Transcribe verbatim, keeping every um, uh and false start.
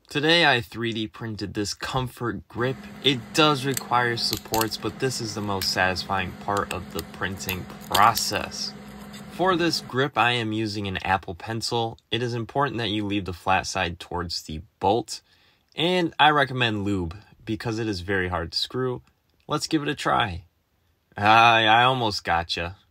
Today I three D printed this comfort grip. It does require supports, but this is the most satisfying part of the printing process. For this grip, I am using an Apple Pencil. It is important that you leave the flat side towards the bolt, and I recommend lube because it is very hard to screw. Let's give it a try. I, I almost gotcha.